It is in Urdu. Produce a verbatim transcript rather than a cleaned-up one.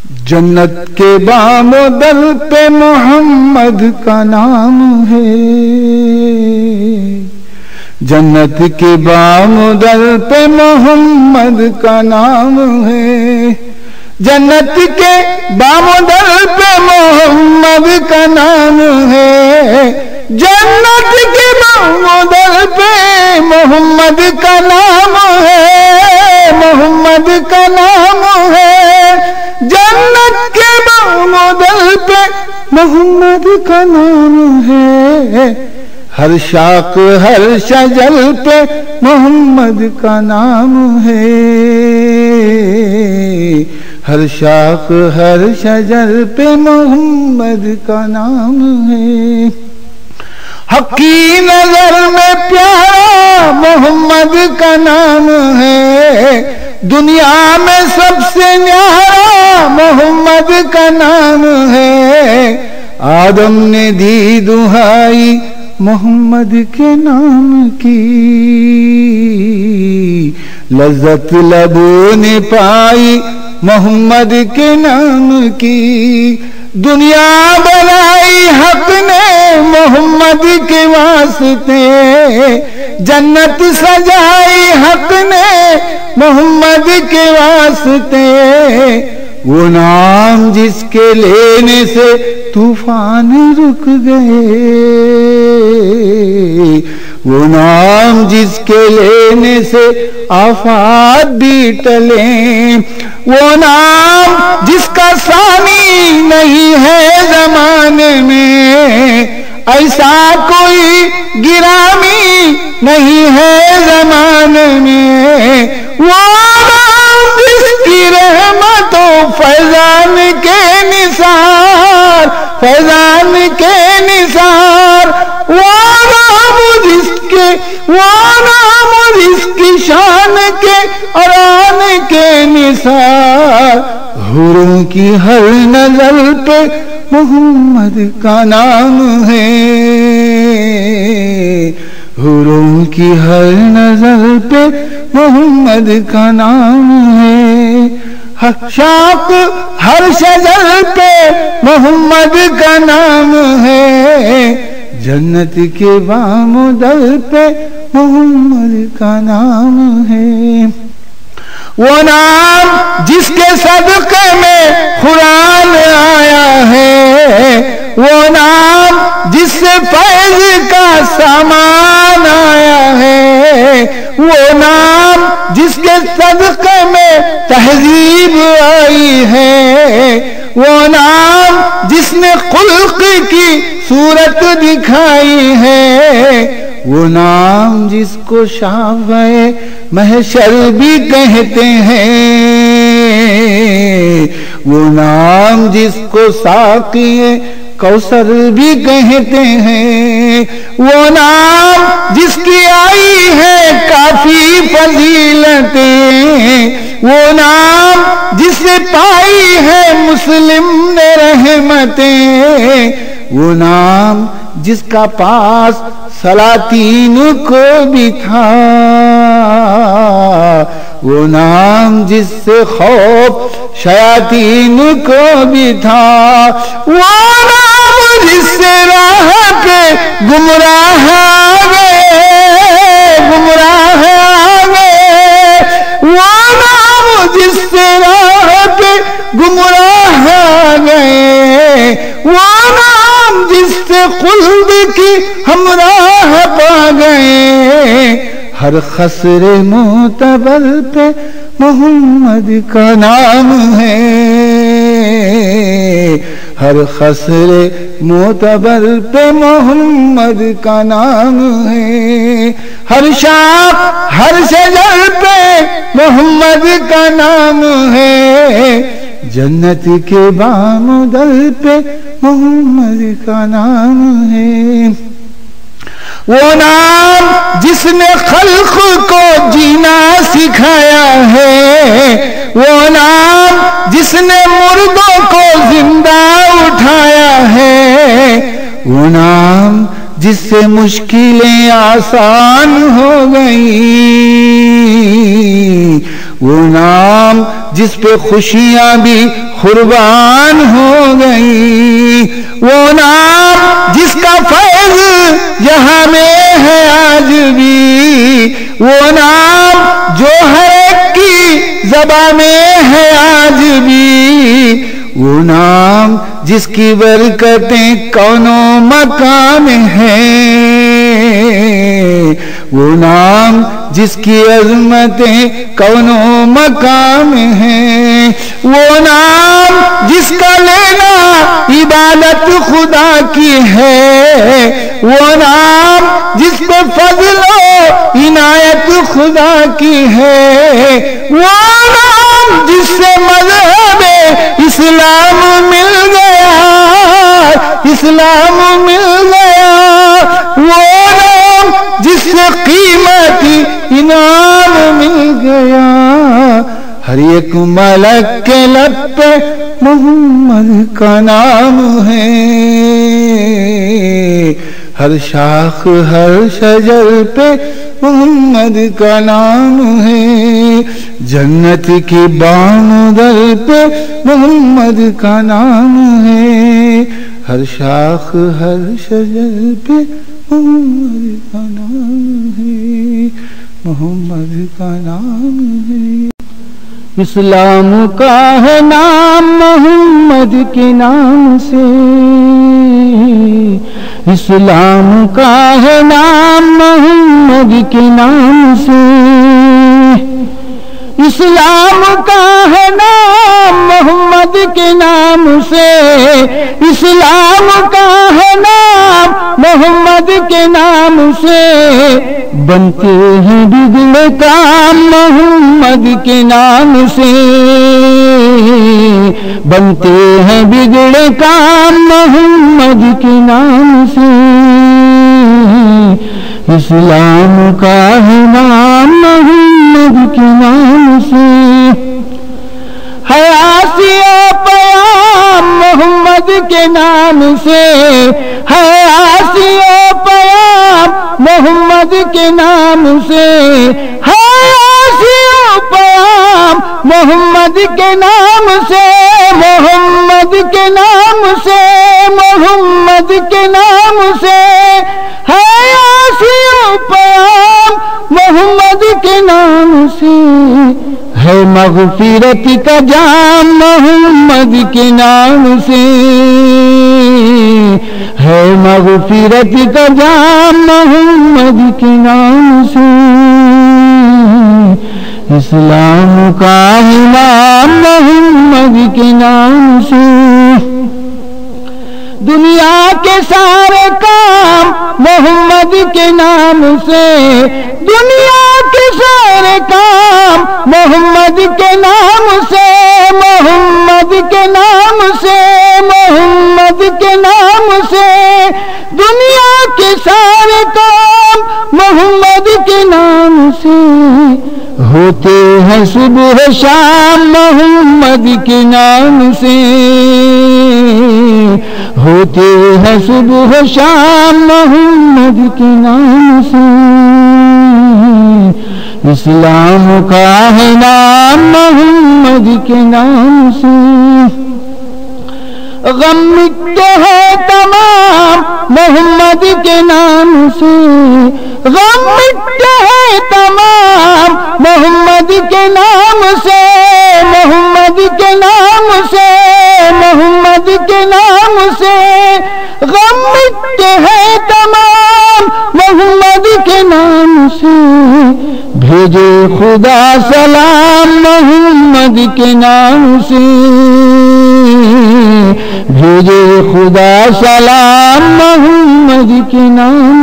جنت کے بام و در پہ محمد کا نام ہے، جنت کے بام و در پہ محمد کا نام ہے، جنت کے بام و در پہ محمد کا نام ہے، جنت کے بام و در پہ محمد کا نام ہے، محمد کا نام ہے، جنت کے بام و در پہ محمد کا نام ہے، ہر شاخ ہر شجر پہ محمد کا نام ہے، ہر شاخ ہر شجر پہ محمد کا نام ہے، حق کی نظر میں پیارا محمد کا نام ہے، دنیا میں سب سے نیارا محمد کا نام ہے، آدم نے دی دہائی محمد کے نام کی، لذت لبوں نے پائی محمد کے نام کی، دنیا بنائی حق نے محمد کے واسطے، جنت سجائی حق نے محمد کے واسطے، وہ نام جس کے لینے سے طوفان رک گئے، وہ نام جس کے لینے سے آفات بھی ٹلیں، وہ نام جس کا ثانی نہیں ہے زمانے میں، ایسا کوئی گرامی نہیں ہے زمانے میں، وہ نام جس کی رحمت و فیضان کے نثار، فیضان کے نثار، وہ نام جس کے وہ نام جس کی شان کے اور آن کے نثار، حوروں کی ہر نظر پہ محمد کا نام ہے، حوروں کی ہر نظر پہ محمد کا نام ہے، ہر شاخ ہر شجر پہ محمد کا نام ہے، جنت کے بام و در پہ محمد کا نام ہے، وہ نام جس کے صدقے میں قرآن آیا ہے، وہ نام جس سے فیض کا سامان آیا ہے، وہ نام جس کے صدقے میں تہذیب آئی ہے، وہ نام جس نے خلق کی صورت دکھائی ہے، وہ نام جس کو شافعِ محشر بھی کہتے ہیں، وہ نام جس کو ساقی کوثر بھی کہتے ہیں، وہ نام جس کی آئی ہے کافی فضیلتیں، وہ نام جس سے پائی ہے مسلم نے رحمتیں، وہ نام جس کا پاس سلاطین کو بھی تھا، وہ نام جس سے خوف شیاطین کو بھی تھا، وہ نام جس سے راہ پہ گمراہ آگئے، گمراہ آگئے، وہ نام جس سے راہ پہ گمراہ آگئے، وہ نام جس سے خلد کی ہمراہ پا گئے، ہر خسر معتبر پہ محمد کا نام ہے، ہر خسر معتبر پہ محمد کا نام ہے، ہر شاخ ہر شجر پہ محمد کا نام ہے، جنت کے بام و در پہ محمد کا نام ہے، وہ نام جس نے خلق کو جینا سکھایا ہے، وہ نام جس نے مردوں کو زندہ اٹھایا ہے، وہ نام جس سے مشکلیں آسان ہو گئیں، وہ نام جس پہ خوشیاں بھی قربان ہو گئی، وہ نام جس کا فیض یہاں میں ہے آج بھی، وہ نام جو ہر ایک کی زبان میں ہے آج بھی، وہ نام جس کی برکتیں کونوں مکان ہیں، وہ نام جس کی عظمتیں کونوں مقام ہیں، وہ نام جس کا لینا عبادت خدا کی ہے، وہ نام جس پہ فضل و عنایت خدا کی ہے، وہ نام جس سے مذہب اسلام مل گیا، اسلام مل گیا، وہ نام جس سے قیمتی انعام مل گیا، ہر ایک ملک کے لب پہ محمد کا نام ہے، ہر شاخ ہر شجر پہ محمد کا نام ہے، جنت کی بامدر پہ محمد کا نام ہے، ہر شاخ ہر شجر پہ محمد کا نام ہے، محمد کا نام ہے۔ اسلام کا ہے نام محمد کے نام سے، اسلام کا ہے نام محمد کے نام سے، اسلام کا ہے نام محمد کے نام سے، اسلام کا ہے نام محمد کے نام سے، بنتے ہیں بگڑے کام محمد کے نام سے، بنتے ہیں بگڑے کام محمد کے نام سے، اسلام کا ہے نام محمد کے نام سے، ہے آسیہ پیام محمد کے نام سے، ہے آسیہ پیام محمد کے نام سے، ہے آسیہ پیام محمد کے نام سے، محمد کے نام سے، محمد کے نام سے، ہے آسیہ پیام محمد کے نام سے، ہے مغفرت کا جام محمد کے نام سے، ہے مغفرت کا جام محمد کے نام سے، اسلام کا ہے نام محمد کے نام سے، دنیا کے سارے کام محمد کے نام سے، دنیا کے سارے کام محمد کے نام سے، محمد کے نام سے، محمد کے نام سے، دنیا کے سارے کام محمد کے نام سے، ہوتے ہیں صبح شام محمد کے نام سے، ہوتے ہیں صبح شام محمد کے نام سے، اسلام کا ہے نام محمد کے نام سے، غم مٹتے ہیں تمام محمد کے نام سے، غم مٹتے ہیں تمام محمد کے نام سے، محمد کے نام سے، محمد کے نام سے، غم مٹتے ہیں تمام محمد کے نام سے، بھیجے خدا سلام محمد کے نام سے، بھیجے خدا سلام محمد کے نام